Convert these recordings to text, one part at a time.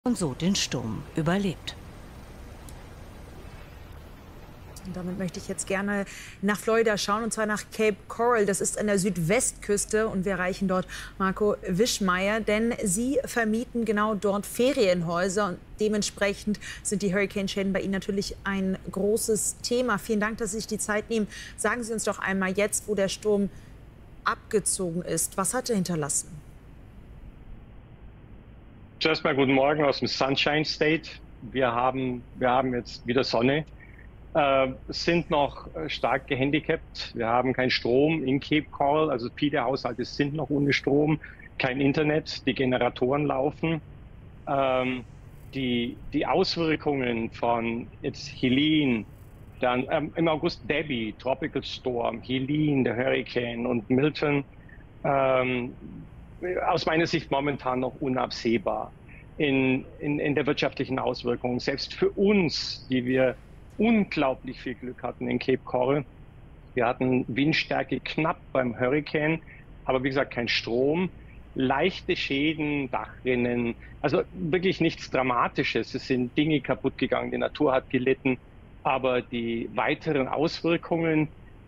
und so den Sturm überlebt. Und damit möchte ich jetzt gerne nach Florida schauen, und zwar nach Cape Coral. Das ist an der Südwestküste, und wir erreichen dort Marco Wischmeier, denn Sie vermieten genau dort Ferienhäuser und dementsprechend sind die Hurrikanschäden bei Ihnen natürlich ein großes Thema. Vielen Dank, dass Sie sich die Zeit nehmen. Sagen Sie uns doch einmal jetzt, wo der Sturm abgezogen ist. Was hat er hinterlassen? Zuerst mal guten Morgen aus dem Sunshine State. Wir haben jetzt wieder Sonne. Sind noch stark gehandicapt. Wir haben keinen Strom in Cape Coral, also viele Haushalte sind noch ohne Strom, kein Internet, die Generatoren laufen. Die Auswirkungen von jetzt Helene, dann im August Debbie, Tropical Storm, Helene, der Hurricane und Milton, aus meiner Sicht momentan noch unabsehbar in der wirtschaftlichen Auswirkung. Selbst für uns, die wir unglaublich viel Glück hatten in Cape Coral. Wir hatten Windstärke knapp beim Hurrikan, aber wie gesagt kein Strom, leichte Schäden, Dachrinnen, also wirklich nichts Dramatisches. Es sind Dinge kaputt gegangen, die Natur hat gelitten, aber die weiteren Auswirkungen,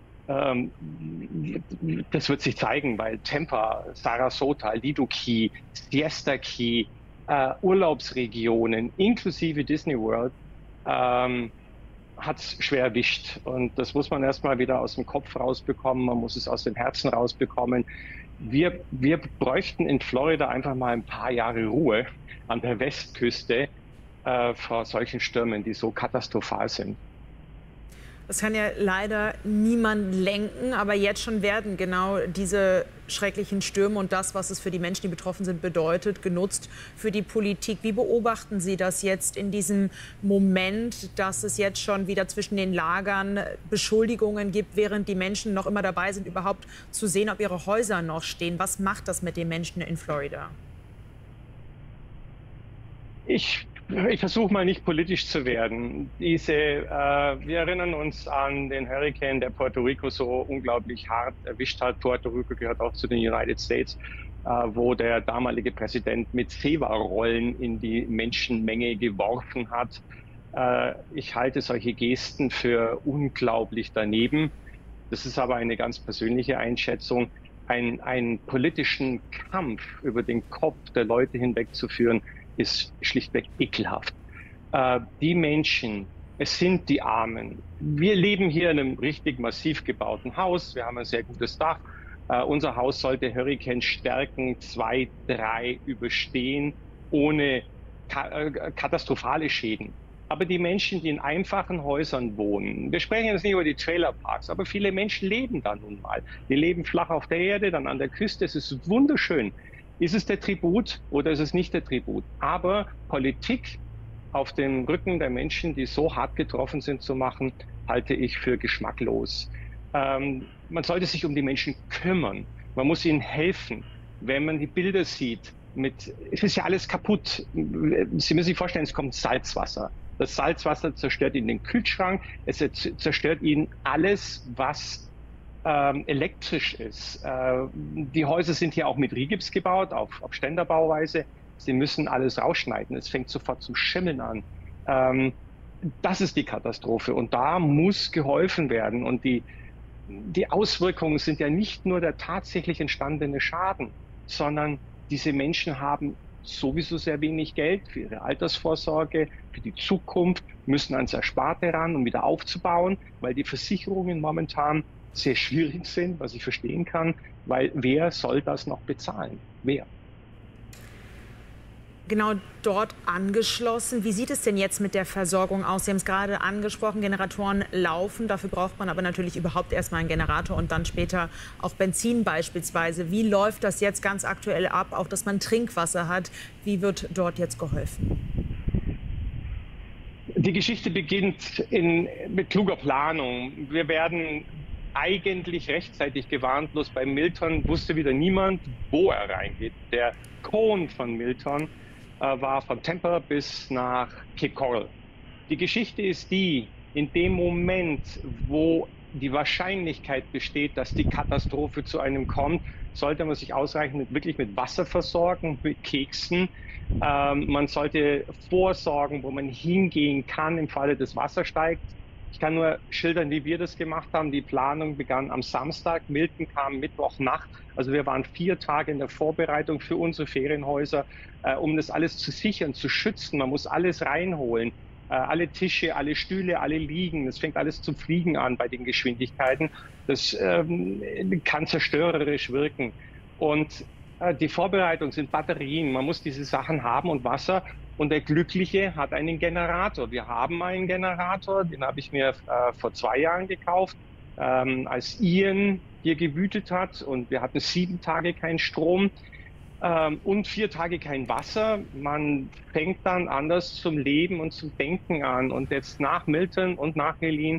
das wird sich zeigen, weil Tampa, Sarasota, Lido Key, Siesta Key, Urlaubsregionen inklusive Disney World hat es schwer erwischt. Und das muss man erstmal wieder aus dem Kopf rausbekommen, man muss es aus dem Herzen rausbekommen. Wir bräuchten in Florida einfach mal ein paar Jahre Ruhe an der Westküste vor solchen Stürmen, die so katastrophal sind. Das kann ja leider niemand lenken, aber jetzt schon werden genau diese schrecklichen Stürme und das, was es für die Menschen, die betroffen sind, bedeutet, genutzt für die Politik. Wie beobachten Sie das jetzt in diesem Moment, dass es jetzt schon wieder zwischen den Lagern Beschuldigungen gibt, während die Menschen noch immer dabei sind, überhaupt zu sehen, ob ihre Häuser noch stehen? Was macht das mit den Menschen in Florida? Ich versuche mal nicht politisch zu werden. Wir erinnern uns an den Hurrikan, der Puerto Rico so unglaublich hart erwischt hat. Puerto Rico gehört auch zu den United States, wo der damalige Präsident mit Zewa-Rollen in die Menschenmenge geworfen hat. Ich halte solche Gesten für unglaublich daneben. Das ist aber eine ganz persönliche Einschätzung. Einen politischen Kampf über den Kopf der Leute hinwegzuführen, ist schlichtweg ekelhaft. Die Menschen, es sind die Armen. Wir leben hier in einem richtig massiv gebauten Haus. Wir haben ein sehr gutes Dach. Unser Haus sollte Hurrikanstärken 2, 3 überstehen, ohne katastrophale Schäden. Aber die Menschen, die in einfachen Häusern wohnen, wir sprechen jetzt nicht über die Trailerparks, aber viele Menschen leben da nun mal. Die leben flach auf der Erde, dann an der Küste. Es ist wunderschön. Ist es der Tribut oder ist es nicht der Tribut? Aber Politik auf dem Rücken der Menschen, die so hart getroffen sind, zu machen, halte ich für geschmacklos. Man sollte sich um die Menschen kümmern. Man muss ihnen helfen. Wenn man die Bilder sieht, es ist ja alles kaputt. Sie müssen sich vorstellen, es kommt Salzwasser. Das Salzwasser zerstört ihnen den Kühlschrank. Es zerstört ihnen alles, was elektrisch ist. Die Häuser sind hier auch mit Rigips gebaut, auf Ständerbauweise. Sie müssen alles rausschneiden. Es fängt sofort zum Schimmeln an. Das ist die Katastrophe und da muss geholfen werden. Und die Auswirkungen sind ja nicht nur der tatsächlich entstandene Schaden, sondern diese Menschen haben sowieso sehr wenig Geld für ihre Altersvorsorge, für die Zukunft, müssen ans Ersparte ran, um wieder aufzubauen, weil die Versicherungen momentan sehr schwierig sind, was ich verstehen kann, weil wer soll das noch bezahlen? Wer? Genau dort angeschlossen. Wie sieht es denn jetzt mit der Versorgung aus? Sie haben es gerade angesprochen, Generatoren laufen. Dafür braucht man aber natürlich überhaupt erstmal einen Generator und dann später auch Benzin beispielsweise. Wie läuft das jetzt ganz aktuell ab? Auch, dass man Trinkwasser hat. Wie wird dort jetzt geholfen? Die Geschichte beginnt mit kluger Planung. Wir werden eigentlich rechtzeitig gewarnt, bloß bei Milton wusste wieder niemand, wo er reingeht. Der Cone von Milton war von Tampa bis nach Cape Coral. Die Geschichte ist die, in dem Moment, wo die Wahrscheinlichkeit besteht, dass die Katastrophe zu einem kommt, sollte man sich ausreichend wirklich mit Wasser versorgen, mit Keksen, Man sollte vorsorgen, wo man hingehen kann im Falle des Wasser steigt. Ich kann nur schildern, wie wir das gemacht haben. Die Planung begann am Samstag, Milton kam Mittwochnacht. Also wir waren 4 Tage in der Vorbereitung für unsere Ferienhäuser, um das alles zu sichern, zu schützen. Man muss alles reinholen. Alle Tische, alle Stühle, alle Liegen. Das fängt alles zu fliegen an bei den Geschwindigkeiten. Das kann zerstörerisch wirken. Und die Vorbereitung sind Batterien. Man muss diese Sachen haben und Wasser. Und der Glückliche hat einen Generator. Wir haben einen Generator, den habe ich mir vor 2 Jahren gekauft, als Ian hier gewütet hat. Und wir hatten 7 Tage keinen Strom und 4 Tage kein Wasser. Man fängt dann anders zum Leben und zum Denken an. Und jetzt nach Milton und nach Helene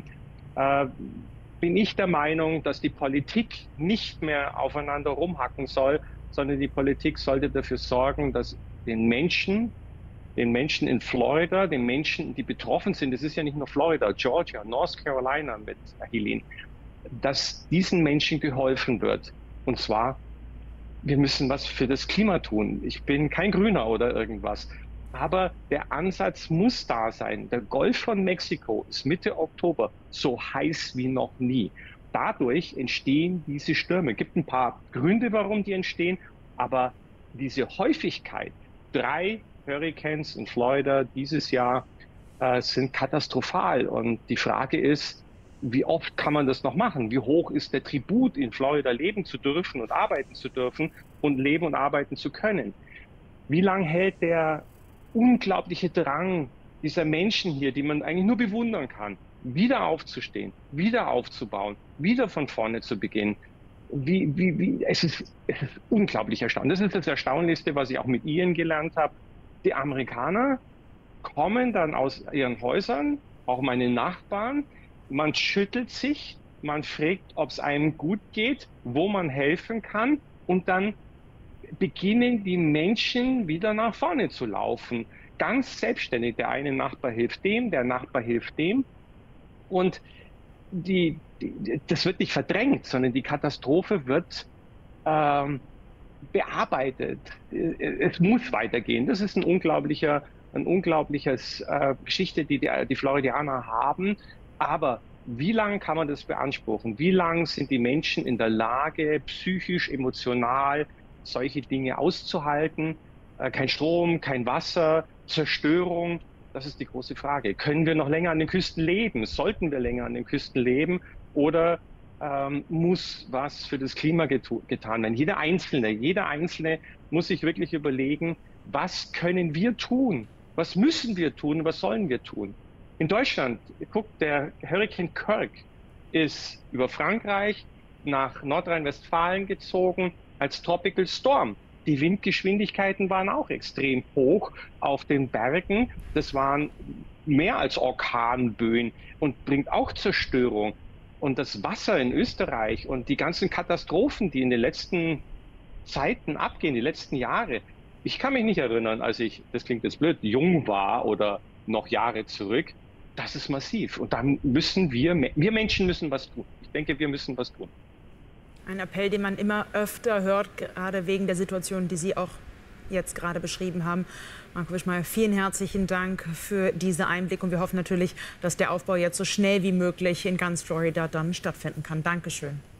bin ich der Meinung, dass die Politik nicht mehr aufeinander rumhacken soll, sondern die Politik sollte dafür sorgen, dass den Menschen in Florida, den Menschen, die betroffen sind, das ist ja nicht nur Florida, Georgia, North Carolina mit Helene, dass diesen Menschen geholfen wird. Und zwar, wir müssen was für das Klima tun. Ich bin kein Grüner oder irgendwas, aber der Ansatz muss da sein. Der Golf von Mexiko ist Mitte Oktober so heiß wie noch nie. Dadurch entstehen diese Stürme. Es gibt ein paar Gründe, warum die entstehen, aber diese Häufigkeit, 3 Hurricanes in Florida dieses Jahr sind katastrophal. Und die Frage ist, wie oft kann man das noch machen? Wie hoch ist der Tribut, in Florida leben zu dürfen und arbeiten zu dürfen und leben und arbeiten zu können? Wie lange hält der unglaubliche Drang dieser Menschen hier, die man eigentlich nur bewundern kann, wieder aufzustehen, wieder aufzubauen, wieder von vorne zu beginnen? Es ist unglaublich erstaunlich. Das ist das Erstaunlichste, was ich auch mit Ian gelernt habe. Die Amerikaner kommen dann aus ihren Häusern, auch meine Nachbarn, man schüttelt sich, man fragt, ob es einem gut geht, wo man helfen kann und dann beginnen die Menschen wieder nach vorne zu laufen. Ganz selbstständig. Der eine Nachbar hilft dem, der Nachbar hilft dem und das wird nicht verdrängt, sondern die Katastrophe wird bearbeitet. Es muss weitergehen. Das ist ein unglaubliches Geschichte, die Floridianer haben. Aber wie lange kann man das beanspruchen? Wie lange sind die Menschen in der Lage, psychisch, emotional solche Dinge auszuhalten? Kein Strom, kein Wasser, Zerstörung. Das ist die große Frage. Können wir noch länger an den Küsten leben? Sollten wir länger an den Küsten leben? Oder muss was für das Klima getan werden? Jeder Einzelne muss sich wirklich überlegen, was können wir tun? Was müssen wir tun? Was sollen wir tun? In Deutschland, guckt, der Hurrikan Kirk ist über Frankreich nach Nordrhein-Westfalen gezogen als Tropical Storm. Die Windgeschwindigkeiten waren auch extrem hoch auf den Bergen. Das waren mehr als Orkanböen und bringt auch Zerstörung. Und das Wasser in Österreich und die ganzen Katastrophen, die in den letzten Zeiten abgehen, die letzten Jahre. Ich kann mich nicht erinnern, als ich, das klingt jetzt blöd, jung war oder noch Jahre zurück. Das ist massiv. Und dann müssen wir Menschen müssen was tun. Ich denke, wir müssen was tun. Ein Appell, den man immer öfter hört, gerade wegen der Situation, die Sie auch jetzt gerade beschrieben haben. Marco Wischmeyer, vielen herzlichen Dank für diese Einblick und wir hoffen natürlich, dass der Aufbau jetzt so schnell wie möglich in ganz Florida dann stattfinden kann. Dankeschön.